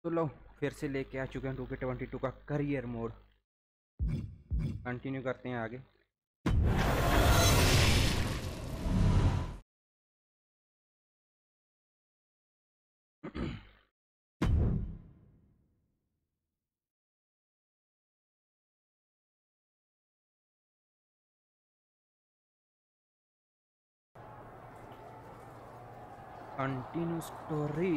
तो लो फिर से लेके आ चुके हैं 2K22 का करियर मोड। कंटिन्यू करते हैं आगे। Continue story.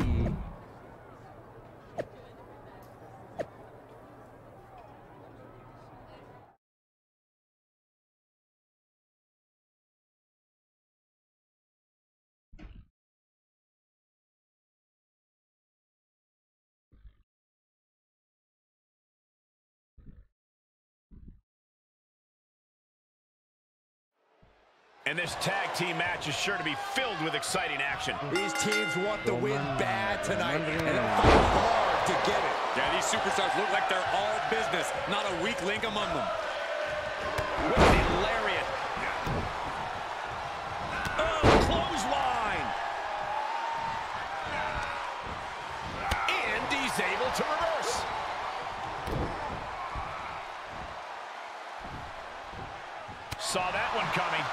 And this tag team match is sure to be filled with exciting action. These teams want the win bad tonight, and they'll fight hard to get it. Yeah, these superstars look like they're all business, not a weak link among them. With the lariat. Oh, clothesline. And he's able to reverse. Saw that one coming.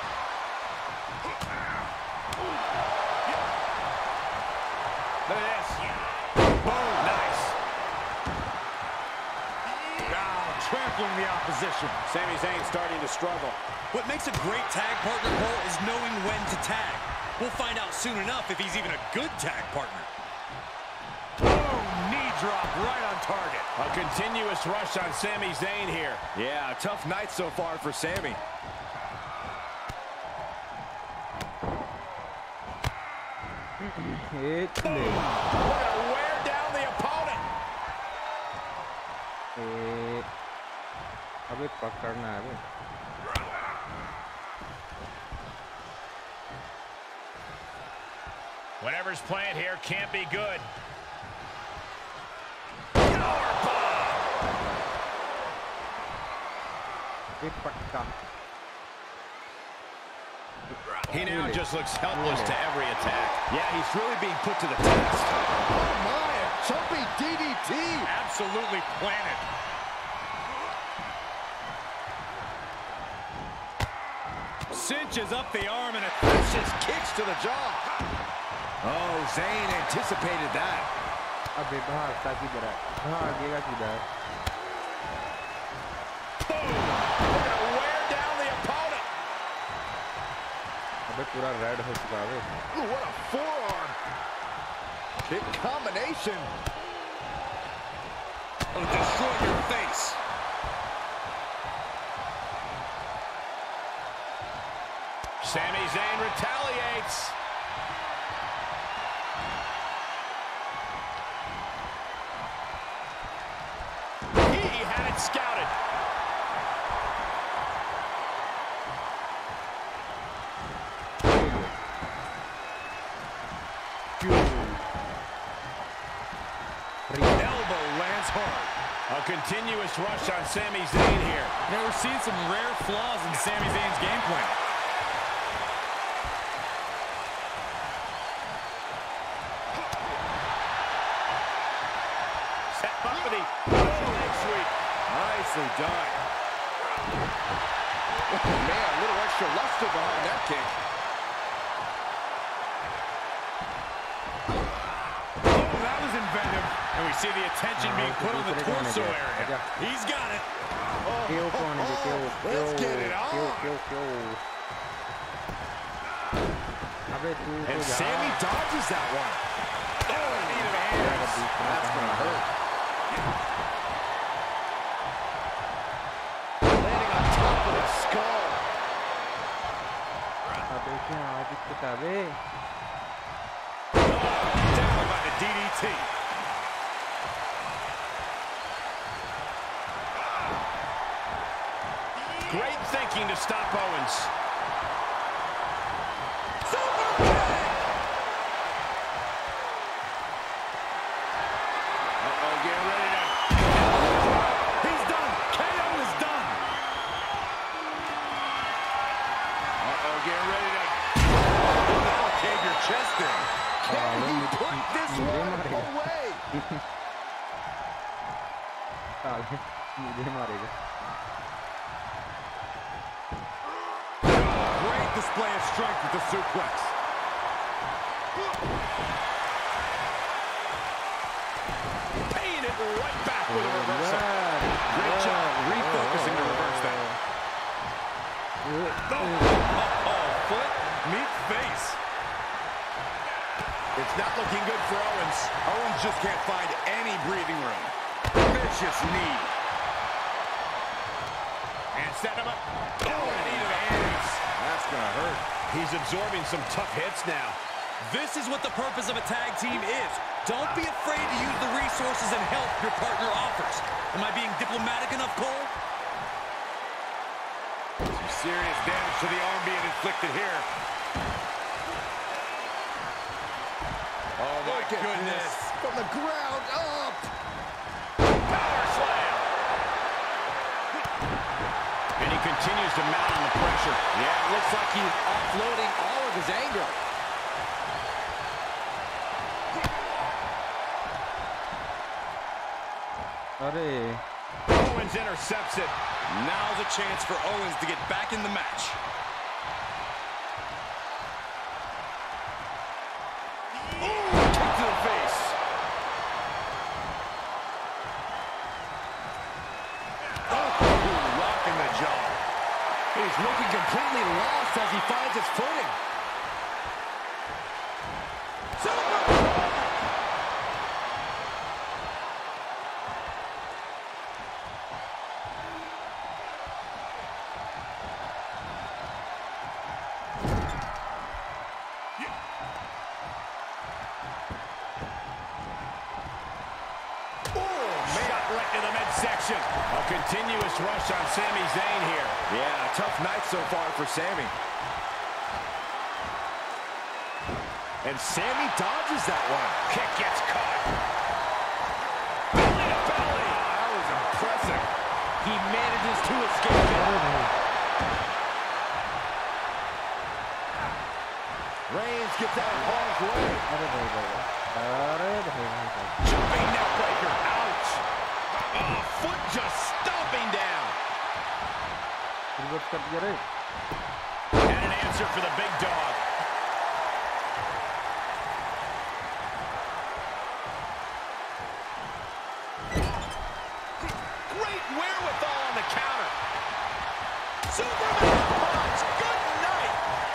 Look at this. Boom. Nice. Now trampling the opposition. Sami Zayn starting to struggle. What makes a great tag partner, Cole, is knowing when to tag. We'll find out soon enough if he's even a good tag partner. Boom. Knee drop right on target. A continuous rush on Sami Zayn here. Yeah, a tough night so far for Sami. What a wear down the opponent. अबे पकड़ना है। Whatever's playing here can't be good. He now just looks helpless to every attack. Yeah, he's really being put to the test. Oh my, a jumping DDT. Absolutely planted. Cinches up the arm and a vicious kicks to the jaw. Oh, Zayn anticipated that. अबे भागता किधर है? भागेगा किधर? अबे पूरा red हो चुका है। Ooh, what a forearm! Big combination. Oh, destroy your face. Sami Zayn retaliates. He had it scouted. Elbow lands hard. A continuous rush on Sami Zayn here. Now we're seeing some rare flaws in Sami Zayn's game plan. Set up for the leg sweep. Nicely done. Oh, man, a little extra luster behind that kick. Oh, that was inventive. And we see the attention being put on the torso area. He's got it. Let's get it on. And Sami dodges that one. Oh, knee to the hands. That's going to hurt. Landing on top of his skull. Down by the DDT. Great thinking to stop Owens. Uh-oh, getting ready to... He's done. KO is done. Uh-oh, getting ready to... That'll cave your chest in. Can he put this one away? ये मारेगा। Great display of strength with the suplex. Paying it right back with a reversal. Great job refocusing to reverse that. Foot, meet face. It's not looking good for Owens. Owens just can't find any breathing room. Vicious knee. And set him up. Already to the hands. That's gonna hurt. He's absorbing some tough hits now. This is what the purpose of a tag team is. Don't be afraid to use the resources and help your partner offers. Am I being diplomatic enough, Cole? Some serious damage to the arm being inflicted here. Oh my goodness. From the ground up. Power slam. And he continues to mount on the pressure. Yeah, it looks like he's offloading all of his anger. अरे Owens intercepts it. Now's a chance for Owens to get back in the match. Kick to the face. Rocking the jaw. He's looking completely lost as he finds his footing. Shot right to the midsection. A continuous rush on Sami Zayn here. Yeah, tough night so far for Sami. And Sami dodges that one. Kick gets caught. Belly to belly. That was impressive. He manages to escape it. Reigns gets out of harm's way. अरे भाई Jumping neckbreaker. Ouch. Oh, foot just stomping down. Reverse कर दिया रे And an answer for the big dog. Great wherewithal on the counter. Superman punch. Good night.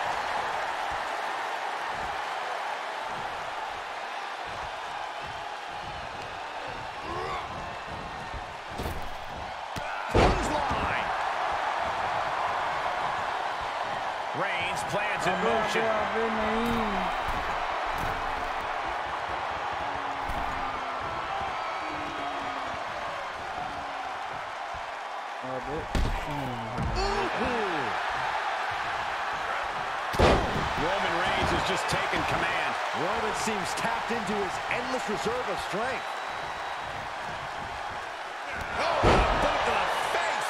Clothesline. Reigns plans in motion. अबे नहीं अबे Roman Reigns has just taken command. Roman seems tapped into his endless reserve of strength. Oh, boot to the face.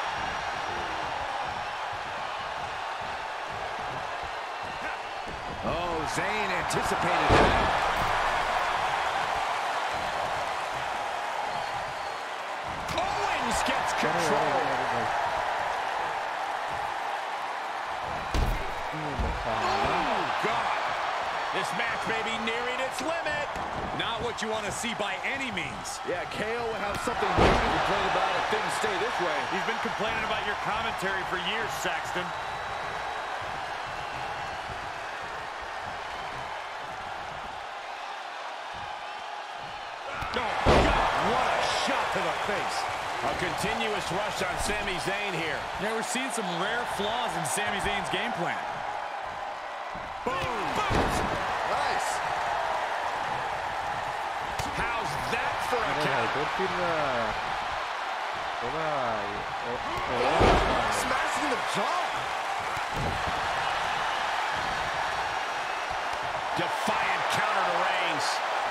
Oh, Zayn anticipated that. Owens gets control. Oh, God. This match may be nearing its limit. Not what you want to see by any means. Yeah, KO will have something new to complain about if things stay this way. He's been complaining about your commentary for years, Saxton. Oh, God, what a shot to the face. A continuous rush on Sami Zayn here. Yeah, we're seeing some rare flaws in Sami Zayn's game plan. Boom. Nice. How's that for a अरे भाई count? तो फिर ओ भाई Smashing the jaw. Defiant counter to Reigns.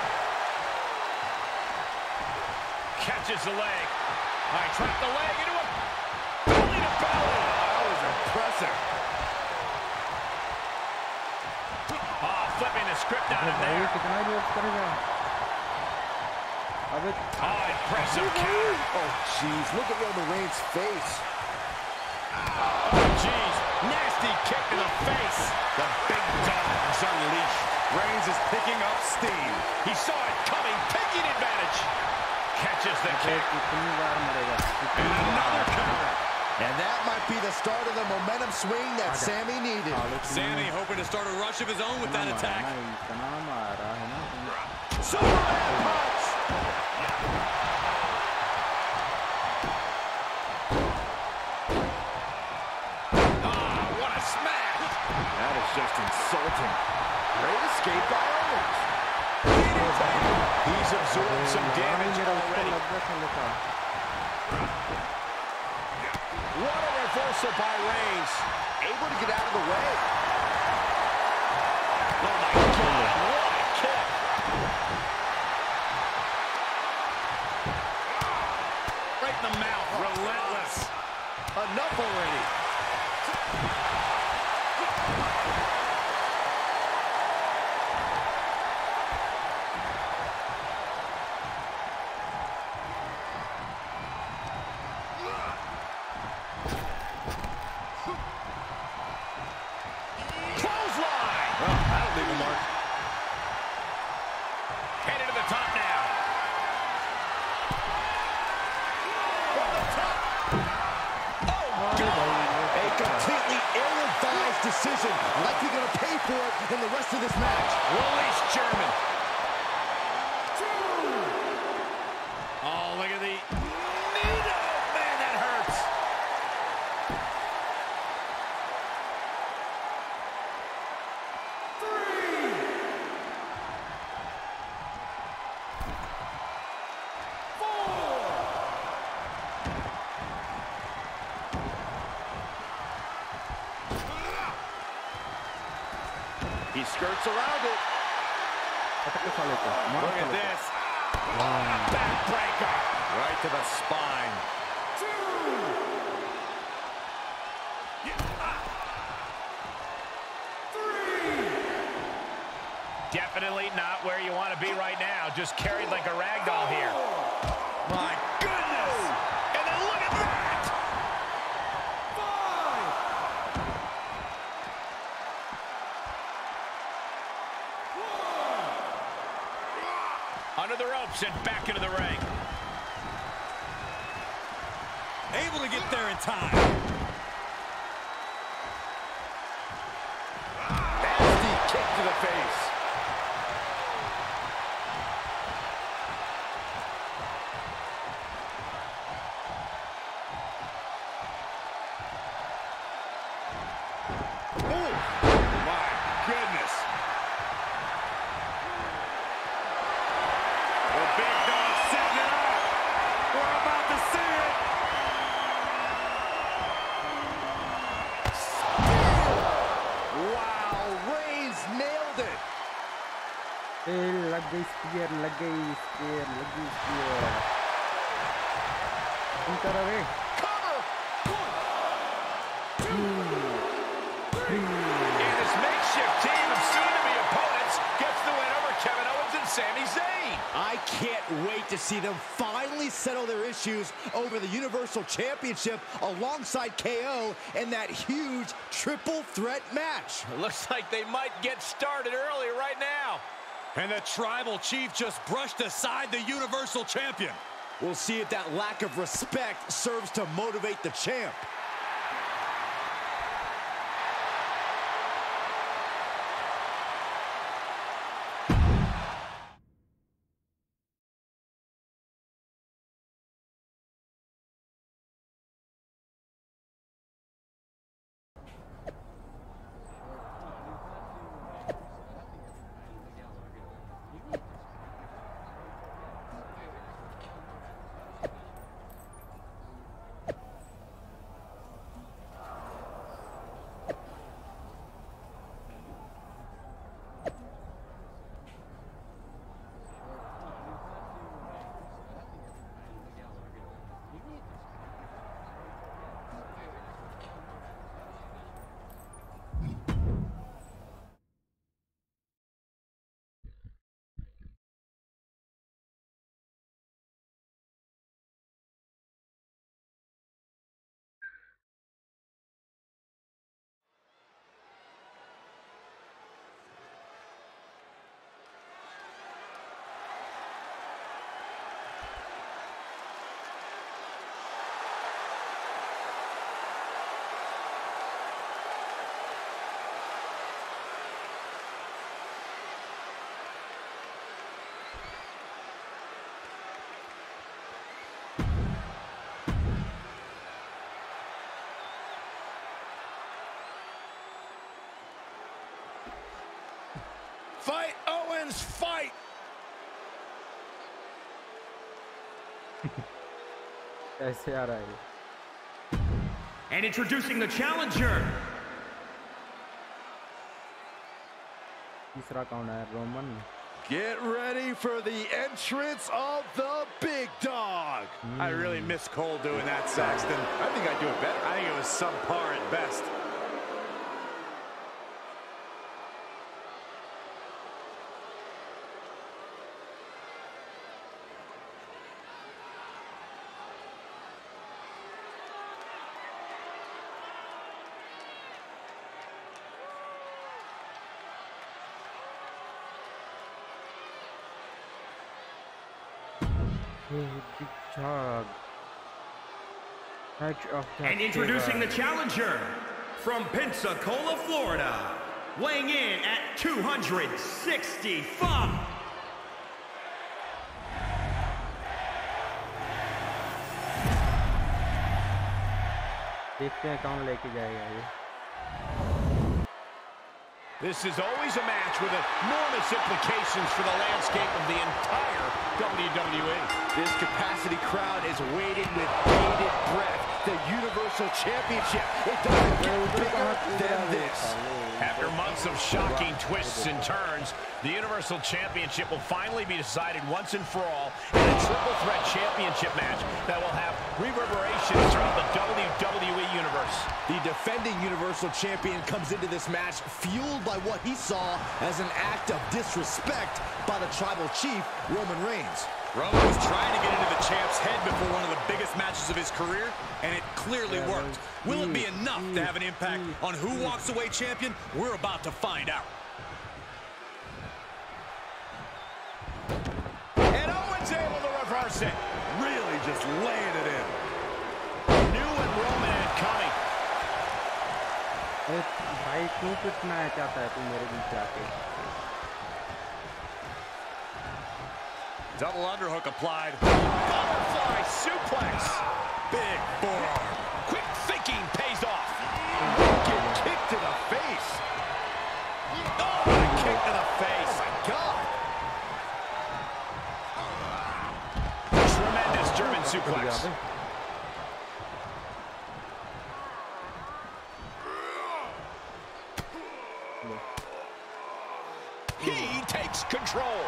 Catches the leg. All right, trap the leg into a belly to belly. That was impressive. Oh, flipping the script on him भाई there. कितना reverse करेगा अबे Oh, impressive counter. Oh, jeez. Look at Roman Reigns' face. Oh, jeez. Nasty kick to the face. The big dog's unleashed. Reigns is picking up steam. He saw it coming, taking advantage. Catches the kick. कितनी बार मरेगा And another counter. And that might be the start of the momentum swing that Sami needed. Sammy hoping to start a rush of his own with that attack. इतना मारा है ना Superman punch. Oh, what a smash. That is just insulting. Great escape by Owens. He's absorbed some damage already. What a reversal by Reigns. Able to get out of the way. Oh, my God. What a kick. Right in the mouth. Relentless. Enough already. Clothesline. Oh, that'll leave a mark. Headed to the top now. A completely ill-advised decision. Likely going to pay for it in the rest of this match. Release German. Oh, look at the knee. Oh, man, that hurts. He skirts around it. Look at this. Backbreaker. Right to the spine. Definitely not where you want to be right now. Just carried like a ragdoll here. My goodness. And then look at that. Under the ropes and back into the ring. Able to get there in time. Nasty kick to the face. लग गई spear कर रे And his makeshift team of soon-to-be opponents gets the win over Kevin Owens and Sami Zayn. I can't wait to see them finally settle their issues over the Universal Championship alongside KO in that huge triple threat match. It looks like they might get started early right now. And the Tribal Chief just brushed aside the Universal Champion. We'll see if that lack of respect serves to motivate the champ. fight, Owens, fight! ऐसे आ रहा है. And introducing the challenger. तीसरा कौन है? Roman. Get ready for the entrance of the big dog. I really miss Cole doing that, Saxton. I think I'd do it better. I think it was subpar at best. Big Dog. Edge of the And introducing the challenger from Pensacola, Florida, weighing in at 265. देखते हैं कौन लेके जाएगा ये. This is always a match with enormous implications for the landscape of the entire WWE. This capacity crowd is waiting with bated breath. The Universal Championship. It doesn't get bigger than this. After months of shocking twists and turns, the Universal Championship will finally be decided once and for all in a triple threat championship match that will have reverberations throughout the WWE Universe. The defending Universal Champion comes into this match fueled by what he saw as an act of disrespect by the Tribal Chief, Roman Reigns. Roman was trying to get into the champ's head before one of the biggest matches of his career, and it clearly worked. Will it be enough to have an impact on who walks away champion? We're about to find out. And Owens able to reverse it. Really just laying it in. Knew what Roman had coming. भाई क्यों कितना चाहता है तू मेरे बीच आके? Double underhook applied. Butterfly suplex. Big forearm. Quick thinking pays off. Get kicked to the face. Oh, a kick to the face. Oh, my God. Tremendous German suplex. He takes control.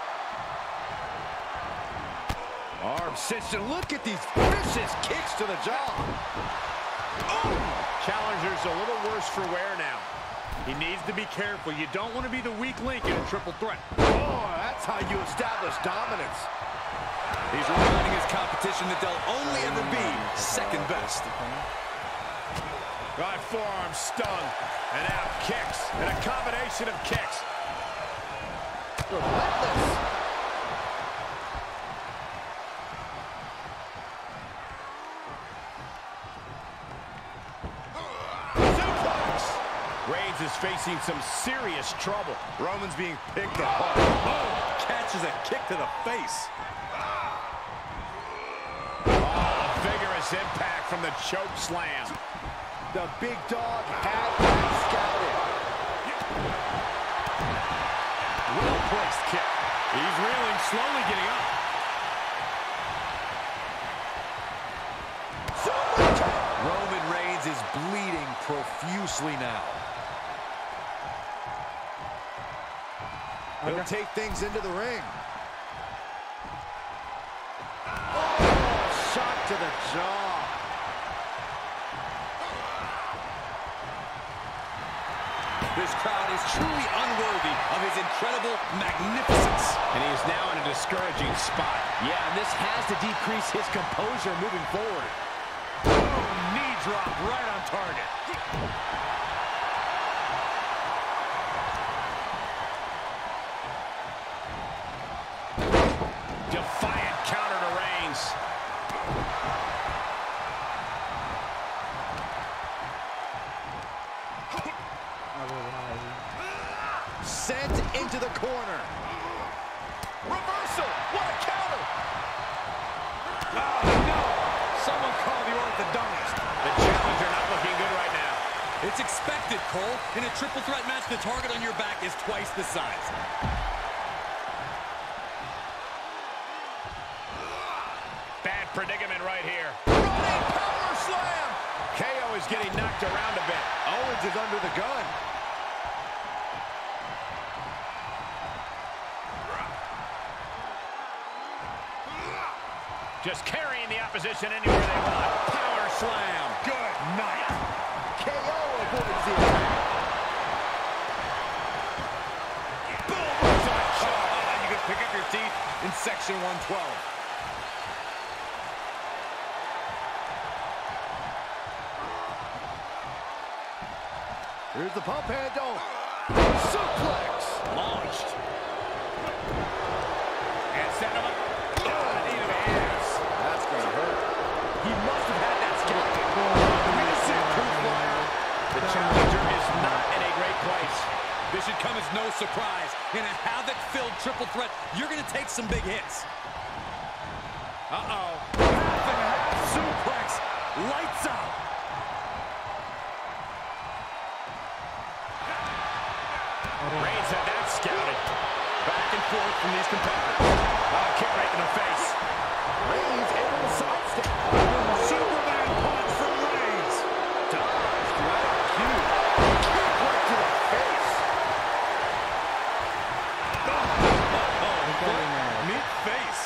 Arm cinched. Look at these vicious kicks to the jaw. Oh! Challenger's a little worse for wear now. He needs to be careful. You don't want to be the weak link in a triple threat. Oh, that's how you establish dominance. He's reminding his competition that they'll only ever be second best. Right forearm stung. And now kicks. And a combination of kicks. Relentless. Reigns is facing some serious trouble. Roman's being picked apart. Oh, catches a kick to the face. Oh, vigorous impact from the choke slam. The big dog had that scouted. Well-placed kick. He's reeling, slowly getting up. Roman Reigns is bleeding profusely now. He'll take things into the ring. Oh, shot to the jaw. This crowd is truly unworthy of his incredible magnificence. And he is now in a discouraging spot. Yeah, and this has to decrease his composure moving forward. Boom, knee drop right on target. Defiant counter to Reigns. Sent into the corner. Reversal. What a counter. Oh, no. Someone call the orthodontist. The challenger not looking good right now. It's expected, Cole. In a triple threat match, the target on your back is twice the size. Bad predicament right here. Running power slam. KO is getting knocked around a bit. Owens is under the gun. Just carrying the opposition anywhere they want. Power slam. Good night. KO avoids the attack. Boom. You can pick up your teeth in section 112. Here's the pump handle. Suplex. Launched. And set him up. Knee to the ass. That's going to hurt. He must have had that skeleton. The challenger is not in a great place. This should come as no surprise. In a havoc-filled triple threat, you're going to take some big hits. Uh-oh. Half and half suplex. Lights out. Reigns had that scouted. Back and forth from these competitors. Kick right in the face. Reigns able to sidestep. Superman punch from Reigns. Dodged right on cue. Kick right to the face. Mid-face.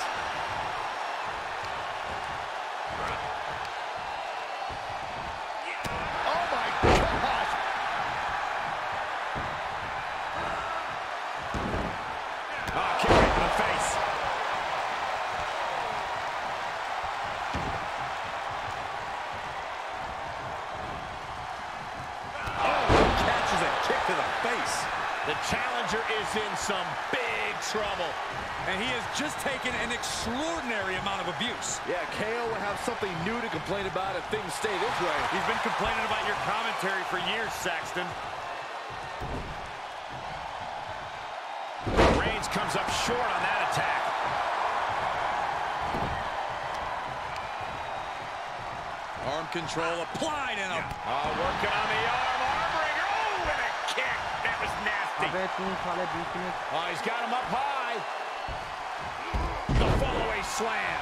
Oh my gosh. Kick right in the face. Catches a kick to the face. The challenger is in some big trouble. And he has just taken an extraordinary amount of abuse. Yeah, KO will have something new to complain about if things stay this way. He's been complaining about your commentary for years, Saxton. Reigns comes up short on that attack. Arm control applied and a... Working on the arm wringer. Oh, and a kick. That was nasty. अबे तू साले बीच में He's got him up high. The follow-away slam.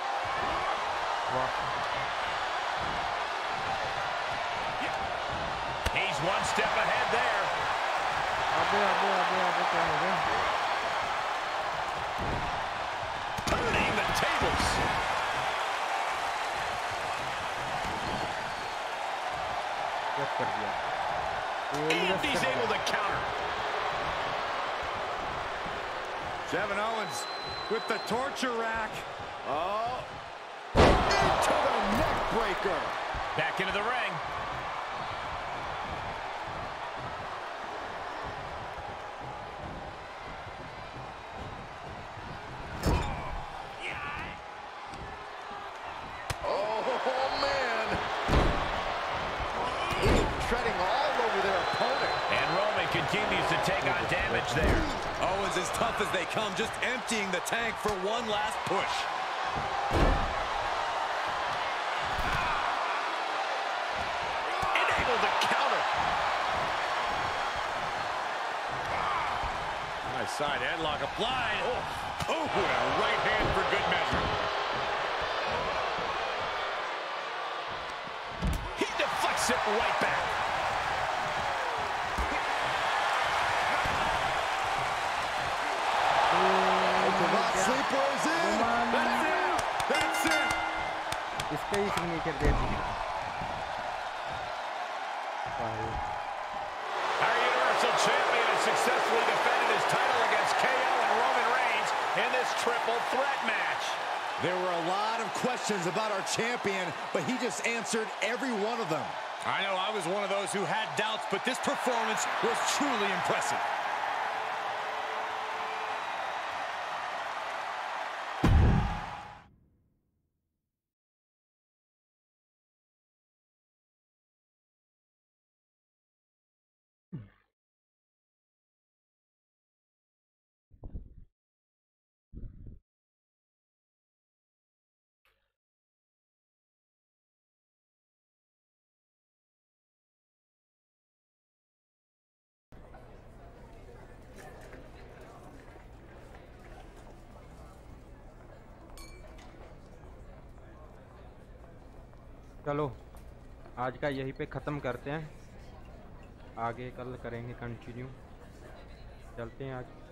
He's one step ahead there. अबे क्या हो गया Turning the tables. क्या कर दिया And he's able to counter. Kevin Owens with the torture rack. Oh. Into the neck breaker. Back into the ring. Oh, man. Treading all over their opponent. And Roman continues to take on damage there. Owens as tough as they come, just emptying the tank for one last push. Able to counter. Nice side headlock applied. Oh, and a right hand for good measure. He deflects it right back. Sleeper is in. That's it. That's it. इसका ही signature दे दिया Our Universal Champion has successfully defended his title against KO and Roman Reigns in this triple threat match. There were a lot of questions about our champion, but he just answered every one of them. I know I was one of those who had doubts, but this performance was truly impressive. चलो आज का यहीं पे ख़त्म करते हैं, आगे कल करेंगे कंटिन्यू। चलते हैं आज।